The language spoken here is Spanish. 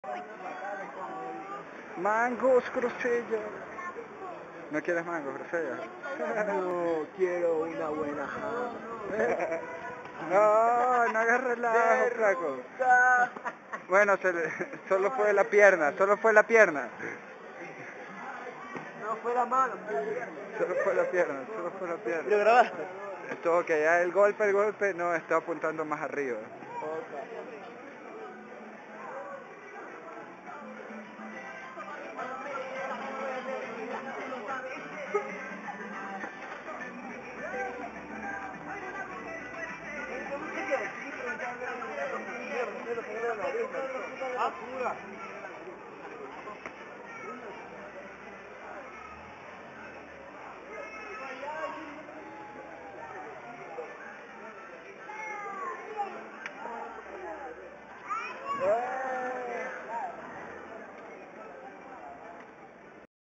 Mangos, grosella. ¿No quieres mangos, grosella? No, quiero una buena jama. No, no hagas relajo, flaco. Bueno, solo fue la pierna, solo fue la pierna. No fue la mano. Solo fue la pierna, solo fue la pierna. ¿Lo grabaste? Esto que ya el golpe, no, está apuntando más arriba. Ah, pura.